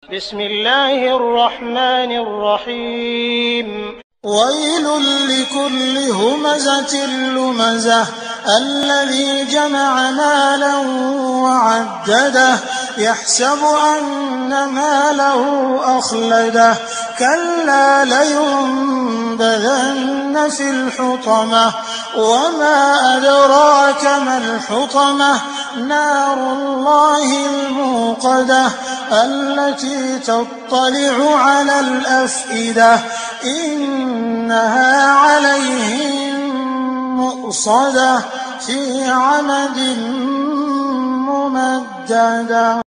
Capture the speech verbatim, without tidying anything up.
بسم الله الرحمن الرحيم ويل لكل همزة لمزة الذي جمع مالا وعدده يحسب أن ماله أخلده كلا لينبذن في الحطمة وما أدراك ما الحطمة نار الله الموقدة التي تطلع على الأفئدة إنها عليهم مؤصدة في عمد ممددة.